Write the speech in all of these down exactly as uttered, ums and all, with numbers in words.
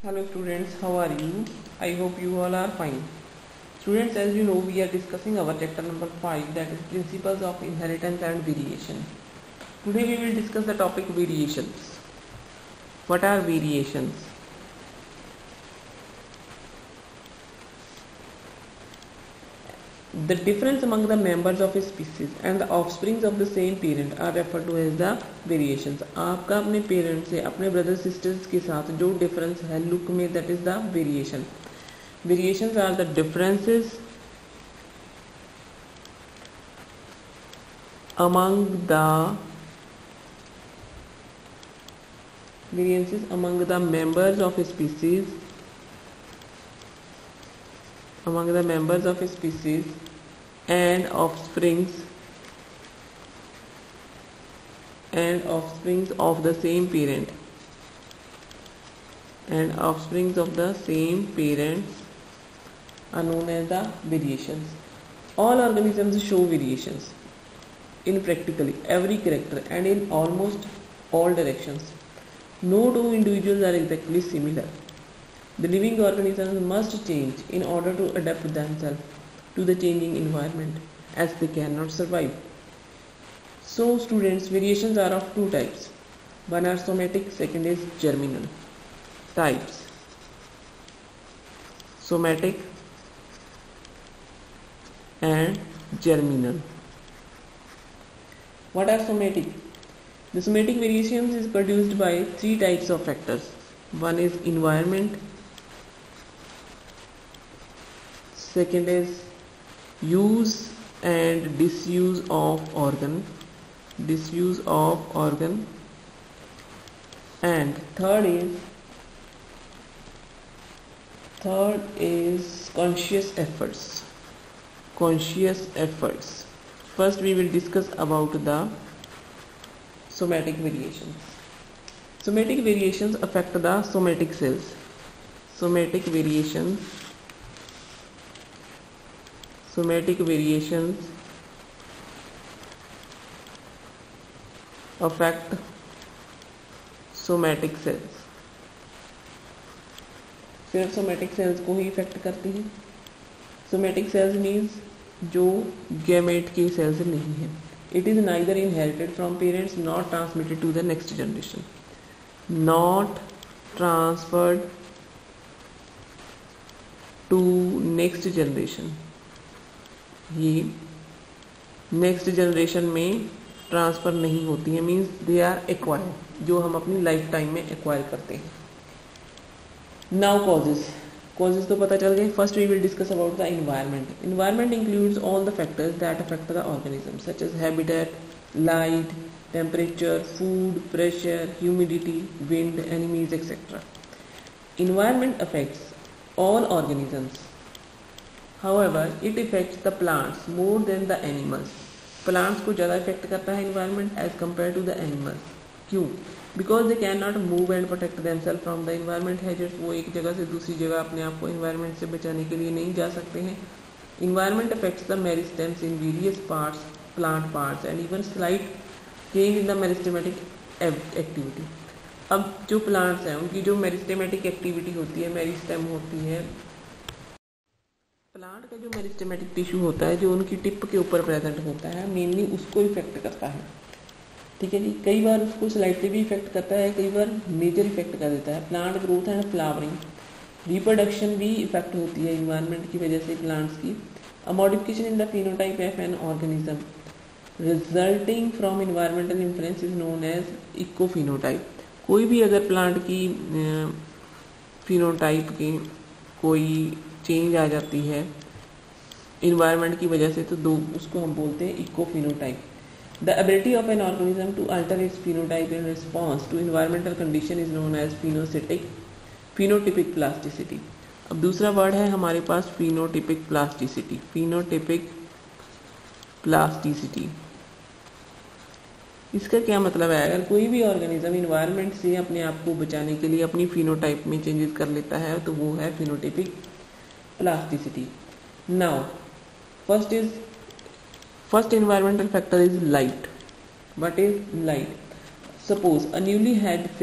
Hello students, how are you? I hope you all are fine. Students, as you know, we are discussing our chapter number five, that is Principles of Inheritance and Variation. Today we will discuss the topic variations. What are variations? The difference among the members of a species and the offsprings of the same parent are referred to as the variations. आपका अपने parent से अपने brother sisters के साथ जो difference है look में, that is the variation. Variations are the differences among the variances among the members of a species among the members of a species and offsprings and offsprings of the same parent and offsprings of the same parents are known as the variations. All organisms show variations in practically every character and in almost all directions. No two individuals are exactly similar. The living organisms must change in order to adapt themselves to the changing environment, as they cannot survive. So students, variations are of two types. One are somatic, second is germinal. Types: somatic and germinal. What are somatic? The somatic variations is produced by three types of factors. One is environment, second is use and disuse of organ, disuse of organ, and third is third is conscious efforts. Conscious efforts. First, we will discuss about the somatic variations. Somatic variations affect the somatic cells. Somatic variations Somatic variations affect somatic cells. सिर्फ somatic cells को ही effect करती हैं. Somatic cells means जो gamete के cells नहीं है. It is neither inherited from parents, not transmitted to the next generation, not transferred to next generation. ये नेक्स्ट जनरेशन में ट्रांसफ़र नहीं होती है, मीन्स दे आर एक्वायर्ड, जो हम अपनी लाइफ टाइम में एक्वायर करते हैं. Now causes. कॉजेज तो पता चल गए. First we will discuss about the environment. Environment includes all the factors that affect the organism such as habitat, light, temperature, food, pressure, humidity, wind, enemies etcetera. Environment affects all organisms. However, it affects the plants more than the animals. Plants को ज़्यादा effect करता है environment as compared to the animals. क्यों? Because they cannot move and protect themselves from the environment hazards. वो एक जगह से दूसरी जगह अपने आप को environment से बचाने के लिए नहीं जा सकते हैं. Environment affects the meristems in various parts, plant parts, and even slight change in the meristematic activity. अब जो plants हैं उनकी जो meristematic activity होती है, मेरिस्टेम होती है, प्लांट का जो मेरिस्टेमेटिक टिश्यू होता है जो उनकी टिप के ऊपर प्रेजेंट होता है, मेनली उसको इफेक्ट करता है. ठीक है जी. कई बार उसको स्लाइटली भी इफेक्ट करता है, कई बार मेजर इफेक्ट कर देता है. Plant growth and flowering, reproduction भी इफेक्ट होती है इन्वायरमेंट की वजह से प्लांट्स की. A modification in the phenotype of an organism resulting from environmental influence is known as ecophenotype. कोई भी अगर प्लांट की फिनोटाइप की कोई चेंज आ जाती है इन्वायरमेंट की वजह से, तो दो उसको हम बोलते हैं ecophenotype. The ability of an organism to alter its phenotype in response to environmental condition is known as phenositic phenotypic plasticity. अब दूसरा वर्ड है हमारे पास फिनोटिपिक प्लास्टिसिटी. फिनोटिपिक प्लास्टिसिटी इसका क्या मतलब है? अगर कोई भी ऑर्गेनिज्म इन्वायरमेंट से अपने आप को बचाने के लिए अपनी फिनोटाइप में चेंजेस कर लेता है तो वो है phenotypic plasticity. Now first is First environmental factor is light. What is light? Suppose a newly hatched fish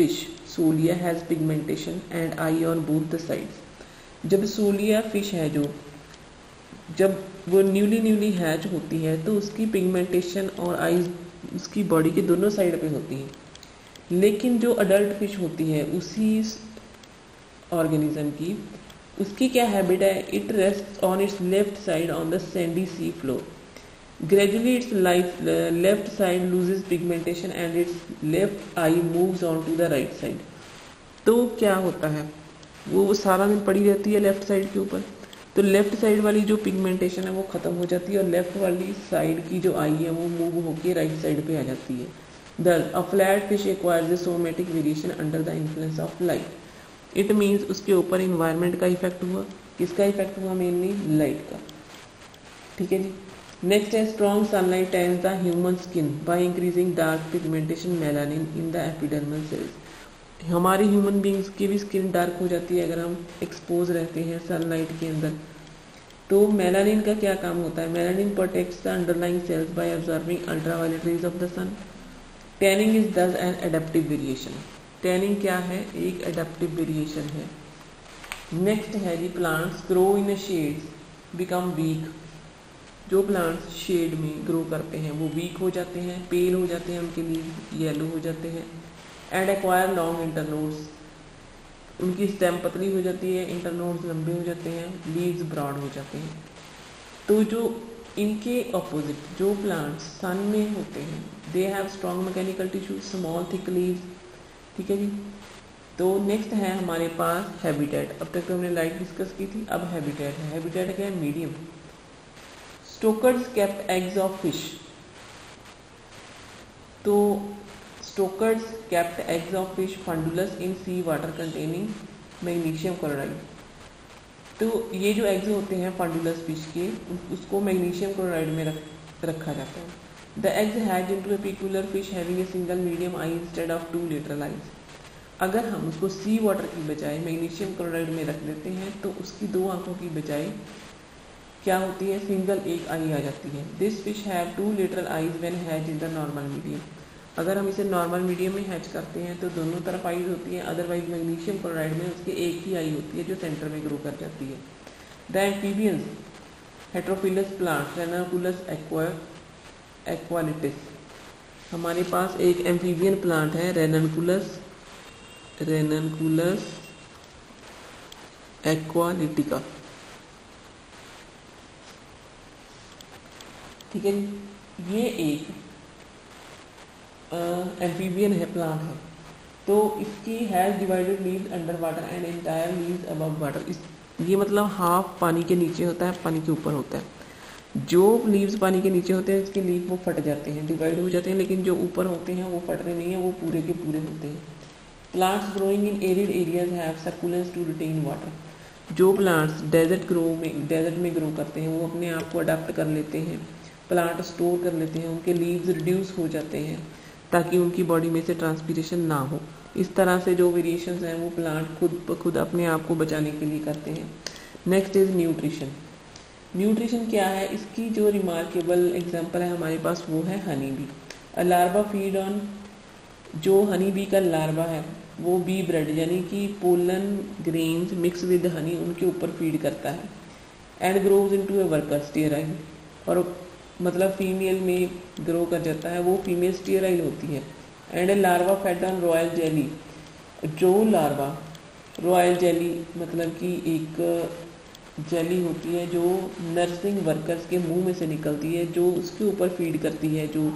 Solea has pigmentation and eye on both the sides. जब सोलिया फिश है जो जब वो न्यूली न्यूली हैच होती है तो उसकी pigmentation और आईज उसकी बॉडी के दोनों साइड पे होती हैं। लेकिन जो अडल्ट फिश होती है उसी ऑर्गेनिज्म की, उसकी क्या हैबिट है, it rest on its left side on the sandy sea floor. Gradually its life left side loses pigmentation and its left eye moves on to the right side. तो क्या होता है, वो सारा दिन पड़ी रहती है लेफ्ट साइड के ऊपर, तो लेफ्ट साइड वाली जो पिगमेंटेशन है वो ख़त्म हो जाती है और लेफ्ट वाली साइड की जो आई है वो मूव होकर राइट साइड पे आ जाती है। Thus a flat fish acquires a somatic variation under the influence of light. It means उसके ऊपर इन्वायरमेंट का इफेक्ट हुआ, किसका इफेक्ट हुआ, मेनली लाइट का। ठीक है जी। नेक्स्ट है strong sunlight tans the human skin by increasing dark pigmentation melanin in the epidermal cells. हमारी ह्यूमन बींग्स की भी स्किन डार्क हो जाती है अगर हम एक्सपोज रहते हैं सनलाइट के अंदर। तो मेलानिन का क्या काम होता है, melanin protects the underlying cells by observing ultraviolet rays of the sun. Tanning is thus an adaptive variation. Tanning क्या है, एक एडेप्टिव वेरिएशन है। नेक्स्ट है जी plants grow in shades become weak. जो प्लांट्स शेड में ग्रो करते हैं वो वीक हो जाते हैं, पेल हो जाते हैं, उनके लीव येलो हो जाते हैं। एंड एक्वायर लॉन्ग इंटरनोड्स, उनकी स्टेम पतली हो जाती है, इंटरनोड्स लंबे हो जाते हैं, लीव्स ब्रॉड हो जाते हैं। तो जो इनके अपोजिट जो प्लांट्स सन में होते हैं they have strong mechanical tissue, small thick leaves. ठीक है जी। तो नेक्स्ट है हमारे पास हैबिटेट। अब तक तो हमने लाइट डिस्कस की थी, अब हैबिटेट है। हैबिटेट क्या है, medium. Stockard's kept eggs of fish. तो Stockard's kept eggs of fish Fundulus in sea water containing magnesium chloride. तो ये जो एग्स होते हैं फंडुलस फिश के, उसको मैग्नीशियम क्लोराइड में रख, रखा जाता है। The eggs has into a peculiar fish having a single medium eye instead of two lateral eyes. अगर हम उसको सी वाटर की बजाय मैग्नीशियम क्लोराइड में रख देते हैं तो उसकी दो आंखों की बजाय क्या होती है, सिंगल एक आई आ जाती है। This fish have two lateral eyes when has in the normal medium. अगर हम इसे नॉर्मल मीडियम में हैच करते हैं तो दोनों तरफ आईज होती है, अदरवाइज मैग्नीशियम क्लोराइड में उसके एक ही आई होती है जो सेंटर में ग्रो कर जाती है। The amphibians heterophyllous plant Ranunculus aqua aquatilis. हमारे पास एक एम्फीबियन प्लांट है रेनकुलस रेनकुलस एक्वालिटिका। ठीक है, ये एक एम्फीबियन है प्लांट है। तो इसकी has divided leaves under water and entire leaves above water. इस ये मतलब हाफ पानी के नीचे होता है, पानी के ऊपर होता है। जो लीव्स पानी के नीचे होते हैं इसके लीव वो फट जाते हैं, डिवाइड हो जाते हैं, लेकिन जो ऊपर होते हैं वो फटते नहीं है, वो पूरे के पूरे होते हैं। Plants growing in arid areas have succulence to retain water. जो प्लांट्स डेजर्ट ग्रो में डेजर्ट में ग्रो करते हैं वो अपने आप को अडाप्ट कर लेते हैं, प्लांट स्टोर कर लेते हैं, उनके लीव्स रिड्यूस हो जाते हैं ताकि उनकी बॉडी में से ट्रांसपीरेशन ना हो। इस तरह से जो वेरिएशंस हैं वो प्लांट खुद ब खुद अपने आप को बचाने के लिए करते हैं। Next is nutrition. न्यूट्रिशन क्या है, इसकी जो रिमार्केबल एग्जांपल है हमारे पास वो है honey bee. A larva feed on, जो हनी बी का लार्वा है वो बी ब्रेड यानी कि pollen grains mix with honey उनके ऊपर फीड करता है। And grows into a worker sterile, और मतलब फीमेल में ग्रो कर जाता है, वो फीमेल स्टेराइल होती है। And a larva fed on royal jelly, जो लार्वा रॉयल जेली मतलब कि एक जेली होती है जो नर्सिंग वर्कर्स के मुंह में से निकलती है, जो उसके ऊपर फीड करती है, जो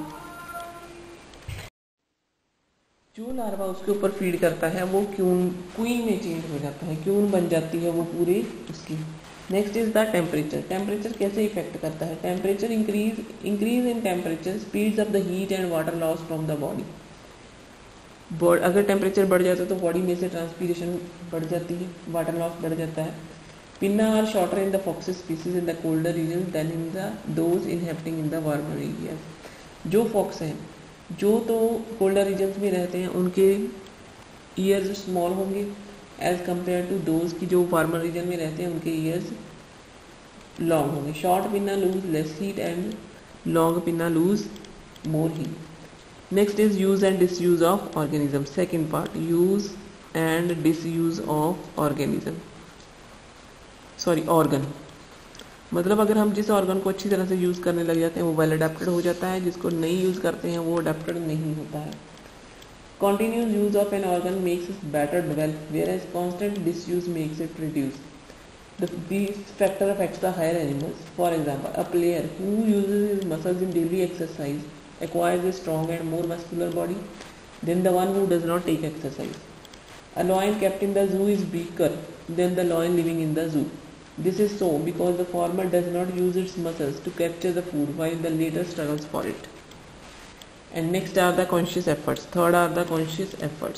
जो लार्वा उसके ऊपर फीड करता है वो क्यून क्वीन में चेंज हो जाता है, क्यून बन जाती है वो पूरी उसकी। Next is the temperature. Temperature कैसे इफेक्ट करता है, temperature increase increase in temperature speeds up the heat and water loss from the body. Body अगर टेम्परेचर बढ़ जाता है तो बॉडी में से ट्रांसपीरेशन बढ़ जाती है, वाटर लॉस बढ़ जाता है। Pinna are shorter in the foxes species in the colder region than in the those inhabiting in the warmer areas. जो फॉक्स हैं जो तो कोल्डर रीजन्स में रहते हैं उनके ईयर्स स्मॉल होंगे एज कम्पेयर टू दोज की जो वार्मर रीजन में रहते हैं उनके ईयर्स लॉन्ग होंगे। Short pinna lose less heat and long pinna lose more heat. Next is use and disuse of organism. Second part, use and disuse of organism sorry organ. मतलब अगर हम जिस organ को अच्छी तरह से यूज़ करने लग जाते हैं वो वेल अडेप्टेड हो जाता है, जिसको नहीं यूज़ करते हैं वो अडेप्टेड नहीं होता है। Continuous use of an organ makes it better develop, whereas constant disuse makes it reduce. The, this factor affects the higher animals. For example, a player who uses his muscles in daily exercise acquires a strong and more muscular body than the one who does not take exercise. A lion kept in the zoo is weaker than the lion living in the zoo. This is so because the former does not use its muscles to capture the food while the latter struggles for it. And next are the conscious efforts. Third are the conscious efforts.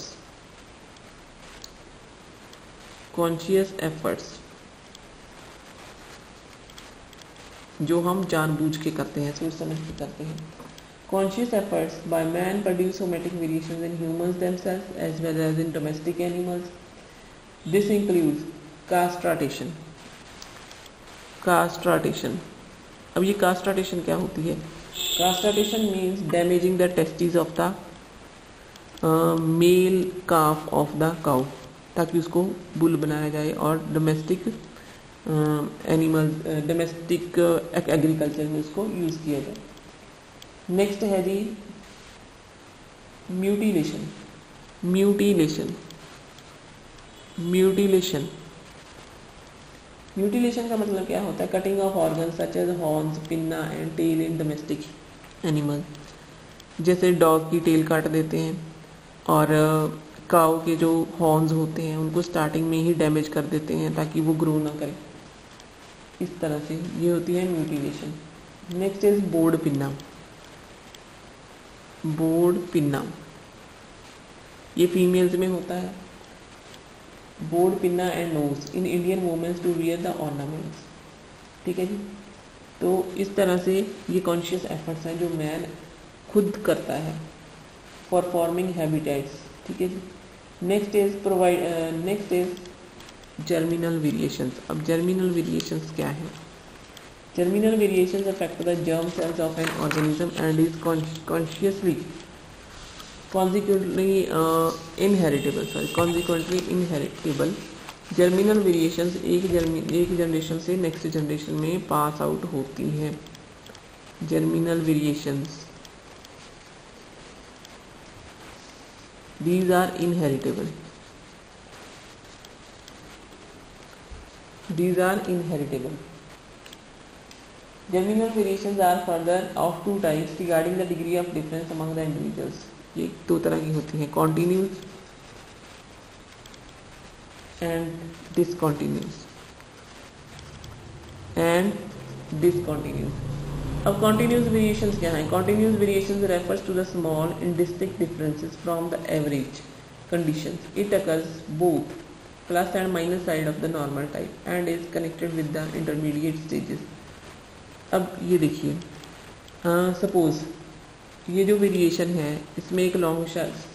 Conscious efforts जो हम जानबूझ के करते हैं, सोच समझ के करते हैं. Conscious efforts by man produce somatic variations in humans themselves as well as in domestic animals. This includes castration. Castration. अब ये castration क्या होती है? Castration means damaging the testes of the uh, male calf of the cow ताकि उसको bull बनाया जाए और डोमेस्टिक एनिमल डोमेस्टिक एग्रीकल्चर में उसको यूज़ किया जाए. नेक्स्ट है जी म्यूटिलेशन. म्यूटिलेशन म्यूटिलेशन म्यूटिलेशन का मतलब क्या होता है? Cutting off organ such as horns, pinna and tail in domestic animal. जैसे डॉग की टेल काट देते हैं और काऊ के जो हॉर्न्स होते हैं उनको स्टार्टिंग में ही डैमेज कर देते हैं ताकि वो ग्रो ना करे. इस तरह से ये होती है mutilation. Next is bored pinna. Bored pinna ये फीमेल्स में होता है. Bored pinna and nose in Indian womens to wear the ornaments. ठीक है जी. तो इस तरह से ये कॉन्शियस एफर्ट्स हैं जो मैन खुद करता है फॉर फॉर्मिंग हैबिटेट्स. ठीक है जी. Next is provide next is germinal variations. अब जर्मिनल वेरिएशंस क्या है? Germinal variations affect the germ cells of an organism and is consciously consequently uh, inheritable sorry consequently inheritable. Germinal variations एक जर्मी एक generation से नेक्स्ट जनरेशन में पास out होती हैं. Germinal variations these are inheritable. These are inheritable. Germinal variations are further of two types regarding the degree of difference among the individuals. ये दो तरह की होती हैं, continuous and discontinuous and discontinuous. अब कॉन्टिन्यूस वेरिएशंस क्या हैं? Continuous variations refers to the small indistinct differences from the average conditions. It occurs both plus and minus side of the normal type and is connected with the intermediate stages. अब ये देखिए, suppose ये जो variation है इसमें एक long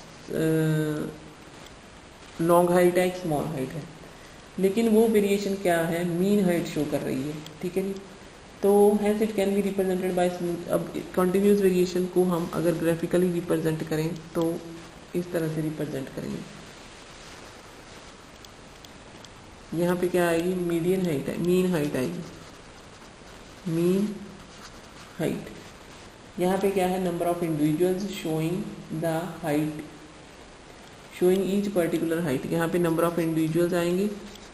long height है, एक स्मॉल हाइट है, लेकिन वो वेरिएशन क्या है? मीन हाइट शो कर रही है. ठीक है जी. तो hence it can be represented by smooth. अब कंटिन्यूस वेरिएशन को हम अगर ग्राफिकली रिप्रेजेंट करें तो इस तरह से रिप्रेजेंट करेंगे. यहाँ पे क्या आएगी? मीडियन हाइट है, मीन हाइट आएगी, मीन हाइट. यहाँ पे क्या है? Number of individuals showing the height showing each particular height. यहाँ पे नंबर ऑफ इंडिविजुअल्स आएंगे,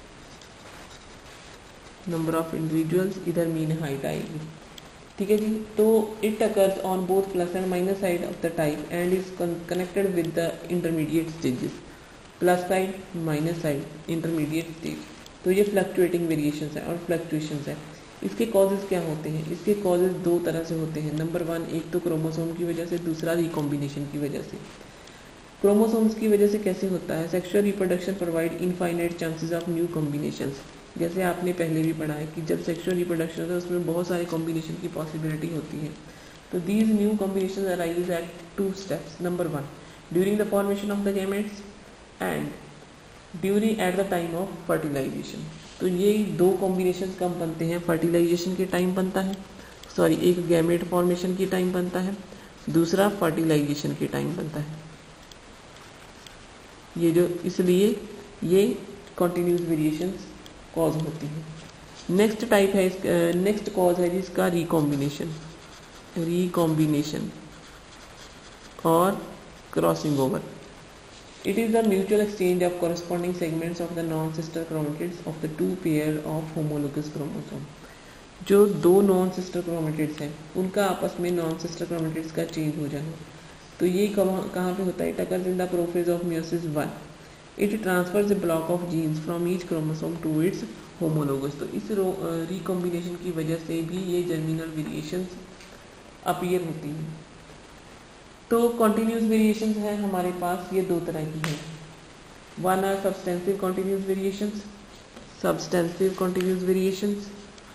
नंबर ऑफ इंडिविजुअल्स, इधर मीन हाइट आएगी. ठीक है जी. तो it occurs on both plus and minus side of the type and is connected with the intermediate stages. Plus side, minus side, intermediate stage. तो ये fluctuating variations है और फ्लक्चुएशंस है. इसके कॉजेज क्या होते हैं? इसके कॉजेज दो तरह से होते हैं. नंबर वन, एक तो क्रोमोसोम की वजह से, दूसरा रिकॉम्बिनेशन की वजह से. क्रोमोसोम्स की वजह से कैसे होता है? Sexual reproduction provide infinite chances of new combinations. जैसे आपने पहले भी पढ़ा है कि जब सेक्सुअल रिप्रोडक्शन होता है उसमें बहुत सारे कॉम्बिनेशन की पॉसिबिलिटी होती है. तो these new combination arise at two steps. Number one, during the formation of the gametes and during at the time of fertilization. तो ये दो कॉम्बिनेशन कब बनते हैं? फर्टिलाइजेशन के टाइम बनता है, सॉरी एक गैमेट फॉर्मेशन के टाइम बनता है, दूसरा फर्टिलाइजेशन के टाइम बनता है. ये जो इसलिए ये कॉन्टिन्यूस वेरिएशंस कॉज होती है। नेक्स्ट टाइप है इसका, नेक्स्ट कॉज है जिसका रिकॉम्बिनेशन, रिकॉम्बिनेशन और crossing over. It is the mutual exchange of corresponding segments of the non-sister chromatids of the two pair of homologous chromosome। जो दो नॉन सिस्टर क्रोमेटिड्स हैं उनका आपस में नॉन सिस्टर क्रोमेटिड्स का चेंज हो जाना, तो ये कहाँ पे होता है? It occurs in the prophase of meiosis one. It transfers the block of genes from each chromosome to its homologous. तो इस रिकॉम्बिनेशन की वजह से भी ये जर्मिनल वेरिएशंस अपीयर होती हैं। तो कॉन्टिन्यूस वेरिएशंस है हमारे पास, ये दो तरह की हैं। One are substantive continuous variations, substantive continuous variations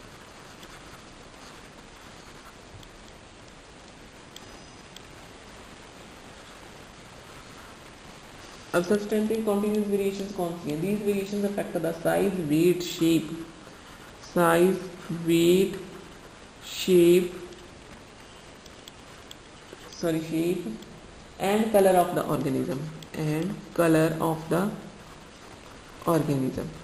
अब सब्सटेंटिव कॉन्टिन्यूस वेरिएशंस कौन सी हैं? These variations affect the size, weight, shape, size, weight, shape sorry shape and color of the organism and color of the organism।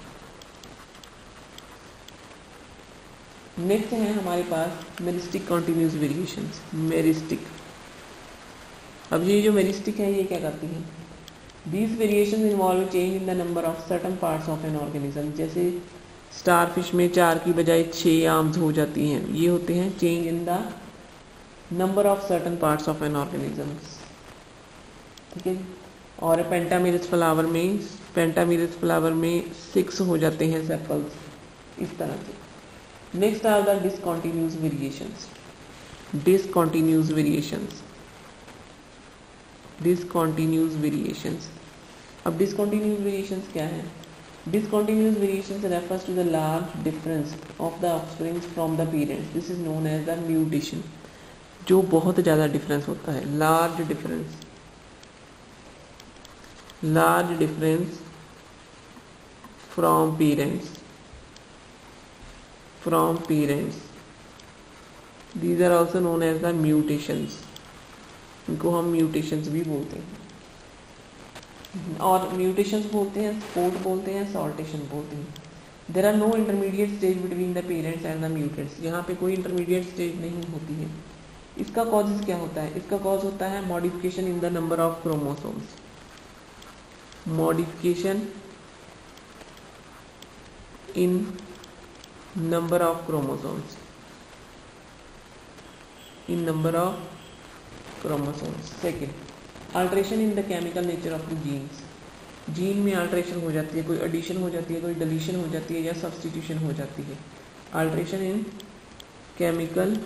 Next है हमारे पास meristic continuous variations, meristic. अब ये जो मेरिस्टिक है ये क्या करती हैं? These variations involve change in the number of certain parts of an organism. जैसे स्टारफिश में चार की बजाय छः आर्म्स हो जाती हैं, ये होते हैं change in the number of certain parts of an organisms, ठीक है। और पेंटामेरिस फ्लावर में पेंटामेरिस फ्लावर में सिक्स हो जाते हैं सेपल्स, इस तरह से। Next are the discontinuous variations, discontinuous variations, discontinuous variations. अब डिसकॉन्टिन्यूस वेरिएशंस क्या है? Discontinuous variations refers to the large difference of the offsprings from the parents. This is known as the mutation. जो बहुत ज़्यादा difference होता है, large difference, large difference from parents, from parents, these are also known as the mutations. इनको हम mutations भी बोलते हैं, और म्यूटेशंस बोलते हैं, स्पोर्ट बोलते हैं, सॉल्टेशन बोलते हैं। There are no intermediate stage between the parents and the mutants. यहाँ पे कोई इंटरमीडिएट स्टेज नहीं होती है। इसका कॉजेज क्या होता है? इसका कॉज होता है modification in the number of chromosomes, modification in number of chromosomes, in number of chromosomes. Second, alteration in the chemical nature of the genes. Gene में अल्ट्रेशन हो जाती है, कोई एडिशन हो जाती है, कोई डिलीशन हो जाती है, या सब्सटीट्यूशन हो जाती है। Alteration in chemical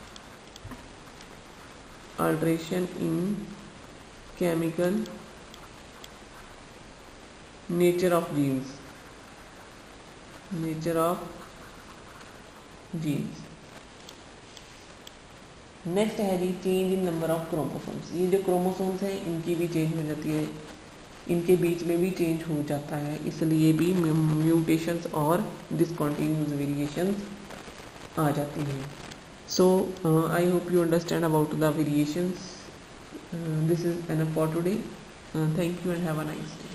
alteration in chemical nature of genes, nature of genes। Next है जी change in number of chromosomes. ये जो क्रोमोसोम्स हैं इनकी भी चेंज हो जाती है, इनके बीच में भी चेंज हो जाता है, इसलिए भी म्यूटेशंस और डिसकॉन्टिन्यूस वेरिएशंस आ जाती हैं। So uh, I hope you understand about the variations. Uh, this is enough for today. Uh, thank you and have a nice day.